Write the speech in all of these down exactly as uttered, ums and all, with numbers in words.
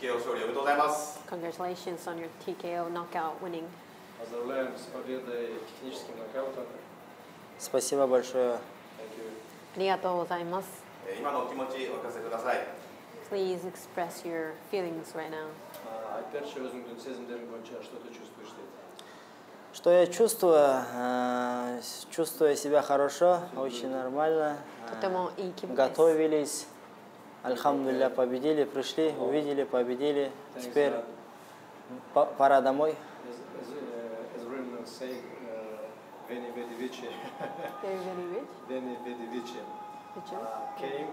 ケーオー 勝利おめでとうございます。 Congratulations on your T K O knockout winning. Поздравляем с победой техническим нокаутом. Спасибо большое. Thank you. ありがとうございます。 今のお気持ちお聞かせください。 Please express your feelings right now. Опять же, өзіңдің сезімдерің бойынша что ты чувствуешь? Что я чувствую? Чувствую себя хорошо, очень нормально. Готовились. Альхамдулилля, победили, пришли, увидели, победили. Теперь пора домой. Veni vedi vici. Veni vedi vici. Came.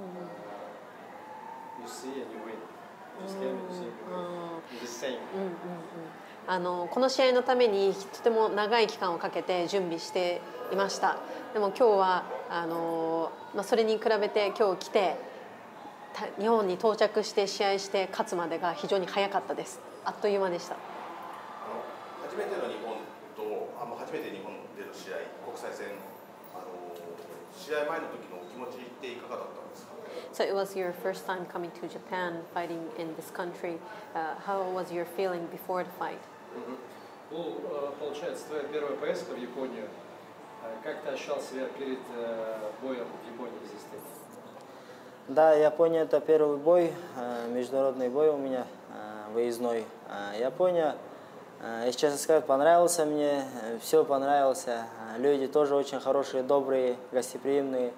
You see and you win. Just came and you see and you win. It's the same. あのこの試合のためにとても長い期間をかけて準備していました。でも今日はあの、まあ、それに比べて今日来て日本に到着して試合して勝つまでが非常に早かったです。あっという間でした。 初めての日本とあの初めて日本での試合、国際戦、あの試合前の時のお気持ちっていかがだったんですか？ So it was your first time coming to Japan, fighting in this country. Uh, how was your feeling before the fight? Ну, получается, твоя первая поездка в Японию. Как ты ощущал себя перед боем в Японии здесь? Да, Япония это первый бой, международный бой у меня, выездной. Япония, если честно сказать, понравился мне, все понравилось. Люди тоже очень хорошие, добрые, гостеприимные.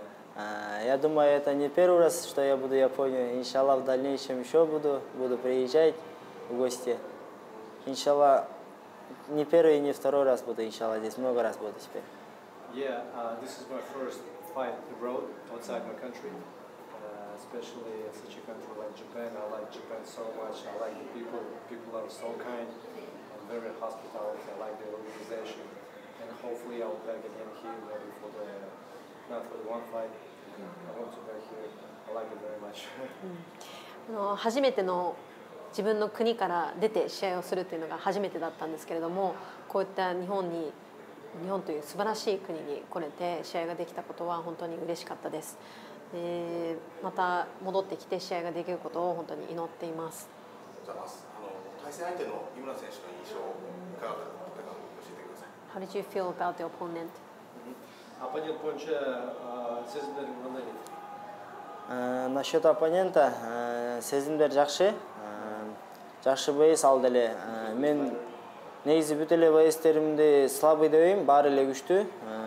Я думаю, это не первый раз, что я буду в Японии. Иншаллах, в дальнейшем еще буду, буду приезжать в гости. Иншаллах, не первый, не второй раз буду, иншаллах, здесь много раз буду теперь. Yeah, uh, this is my first fight abroad, outside my country, uh, especially in such a country like Japan. I like Japan so much. I like the people. People are so kind and very hospitality. I like the organization, and hopefully I'll be back again here, maybe for the not for the one fight. I want to be back here. I like it very much. あの初めての自分の国から出て試合をするというのが初めてだったんですけれども、こういった日本に日本という素晴らしい国に来れて試合ができたことは本当に嬉しかったです。でまた戻ってきて試合ができることを本当に祈っています。 あの対戦相手の井村選手の印象いかがだったか教えてください。 How did you feel about the opponent? Оппонент бойынша сезімдерің қандай дейді? Насчет оппонента, сезімдер жақсы. Жақсы бейс алды эле. Мен негизи бүт эле бейстеримди слабый деп эйм, баары эле күчтүү.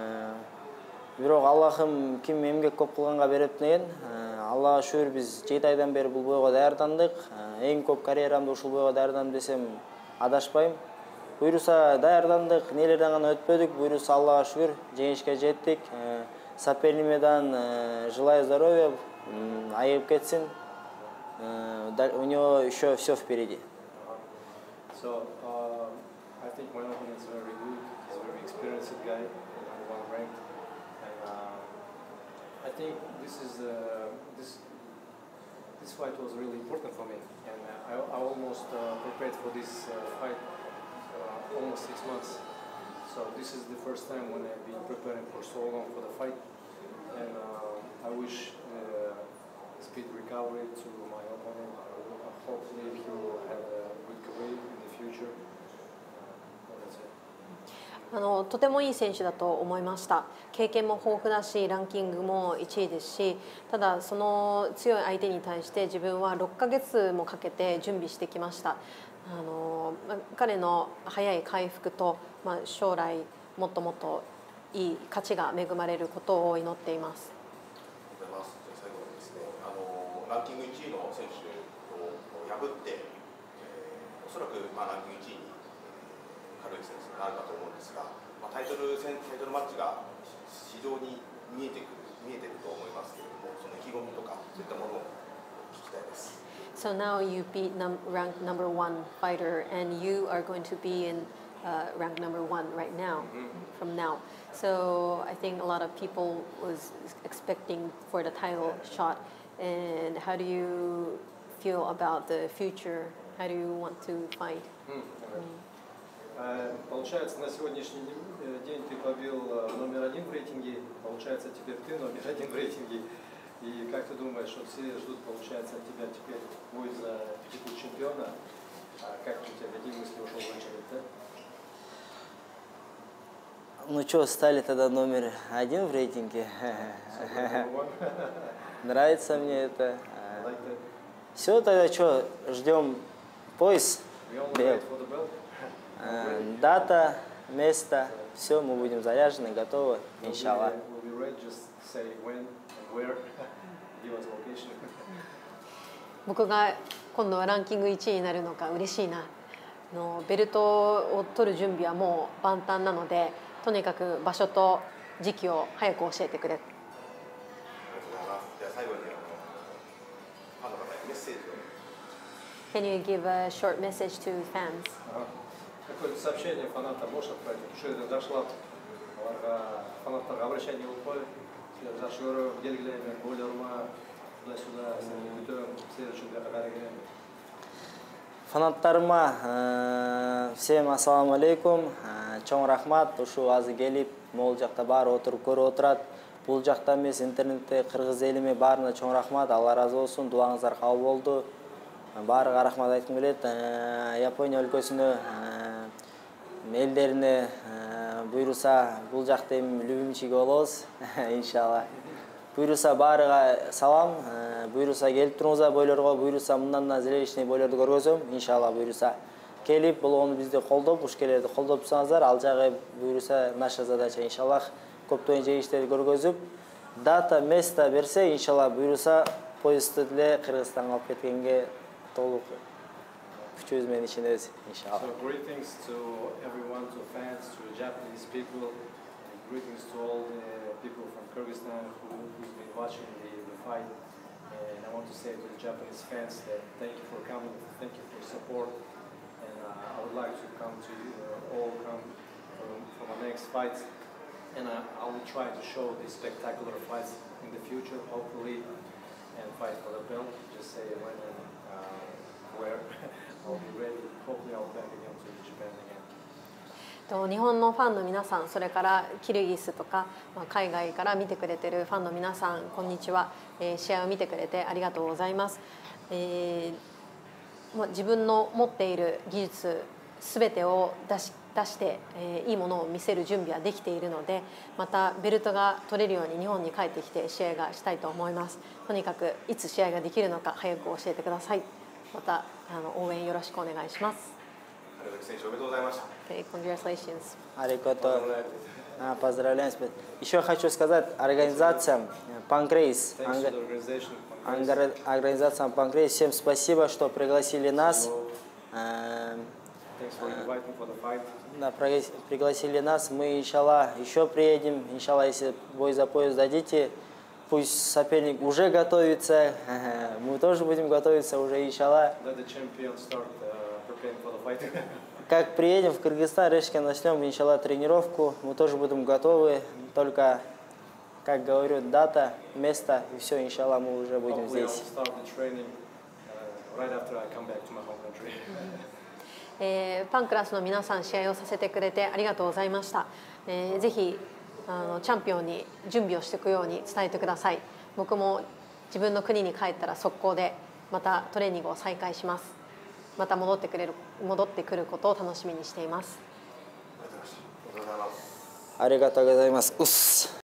Бирок Аллахым ким эмгек көп кылганга берет деген. Аллага шүгүр биз жети айдан бери бул бойго даярдандык. Эң көп карьерамды ушул бойго даярдандым десем адашпайм. Буйруса даярдандык, нелерден гана өтпөдүк. Буйруса Аллага шүгүр жеңишке жеттик. Соперниктен желаю здоровья, айып кетсин. У него еще все впереди. So, uh, I think my opponent is very good. He's a very experienced guy, number one ranked, and uh, I think this is uh, this this fight was really important for me, and I, I almost uh, prepared for this uh, fight uh, almost six months. So this is the first time when I've been preparing for so long for the fight, and uh, I wish uh, speed recovery to my opponent. Hopefully he will have a good career in the future. あのとてもいい選手だと思いました。経験も豊富だし、ランキングもいちいですし、ただその強い相手に対して自分はろっかげつもかけて準備してきました。あの彼の早い回復と、まあ、将来もっともっといい勝ちが恵まれることを祈っています。 ありがとうございます。最後にですね、あのランキングいちいの選手を破って、えー、おそらく、まあ、ランキングいちいに軽い選手になるかと思うんですが、まあ、タイトル戦、タイトルマッチが非常に見えてくる、見えてると思いますけれども、その意気込みとかそういったものを聞きたいです。 So now you beat num ranked number one fighter, and you are going to be in uh, rank number one right now, from now. So I think a lot of people was expecting for the title shot. And how do you feel about the future? How do you want to fight? Получается, на сегодняшний день ты побил номер один в рейтинге. Получается, теперь ты номер один в рейтинге. И как ты думаешь, что все ждут, получается, от тебя теперь бой за чемпиона. А как у тебя, какие мысли ушел в начале? Ну что, стали тогда номер один в рейтинге. Нравится мне это. Все, тогда что, ждем пояс. Дата, место, все, мы будем заряжены, готовы, иншаллах. 僕が今度はランキングいちいになるのか嬉しいな。あのベルトを取る準備はもう万端なので、とにかく場所と時期を早く教えてくれ。 ありがとうございます。じゃあ最後にあのファンの方にメッセージを。 Can you give a short message to fans? Какое-то сообщение фанатам можешь отправить? Что это зашло? Фанаттарға обращение болуп жакшы көрөм, келгиле, мен бойлорума туда-сюда, күтөм, следующий для караган. Фанаттарыма всем ассаламу алейкум. Чоң рахмат, ушу азыр келип, могул жакта баары отуруп көрүп отурат. Бул жакта эмес, интернетте кыргыз элиме баарына чоң рахмат. Алла ыраазы болсун, дуаңыздар кабыл болду. Баарыга рахмат айткым келет. Япония өлкөсүнө элдерине буйруса бул жакта эми любимчиги болобуз, иншалла. Буйруса баарыга салам, буйруса келип туруңуздар бойлорго, буйруса мындан да зрелищный бойлорду көргөзөм, иншалла буйруса. Келип, болгону бизди колдоп, ушкелерди колдоп турсаңыздар, ал жагы буйруса наша задача, иншаллах, көптөгөн жегиштерди көргөзүп, дата, место берсе, иншалла буйруса поездду деле Кыргызстанга алып кеткенге толук күчүбүз менен ишенебиз, иншалла. So greetings to everyone, to fans, to Japanese people, and greetings to all the people from Kyrgyzstan who, who's been watching the, the fight. And I want to say to the Japanese fans that thank you for coming, thank you for support, and uh, I would like to come to you, uh, all come from, from the next fight, and uh, I will try to show these spectacular fights in the future, hopefully, and fight for the belt. Just say when and uh, where. I'll be ready. Hopefully I'll back again to Japan again. と日本のファンの皆さん、それからキルギスとか、まあ、海外から見てくれてるファンの皆さん、こんにちは、えー、試合を見てくれてありがとうございます。えーまあ、自分の持っている技術すべてを出し、出して、えー、いいものを見せる準備はできているので、またベルトが取れるように日本に帰ってきて試合がしたいと思います。とにかくいつ試合ができるのか早く教えてください。またあの応援よろしくお願いします。 原崎選手おめでとうございました。 Okay, congratulations. Арикото. Поздравляем. Еще хочу сказать организациям Панкрейс, организациям Панкрейс, всем спасибо, что пригласили нас. Да, пригласили нас. Мы, иншаллах, еще приедем. Иншаллах, если бой за пояс дадите, пусть соперник уже готовится, мы тоже будем готовиться уже, иншаллах. Как приедем в Кыргызстан, резко начнем, иншаллах, тренировку, мы тоже будем готовы, только, как говорю, дата, место, и все, иншаллах, мы уже будем здесь. えー、パンクラスの皆さん、試合をさせてくれてありがとうございました。えー、ぜひあのチャンピオンに準備をしていくように伝えてください。僕も自分の国に帰ったら速攻でまたトレーニングを再開します。また戻ってくれる戻ってくることを楽しみにしています。 ありがとうございます。 ありがとうございます。うっす。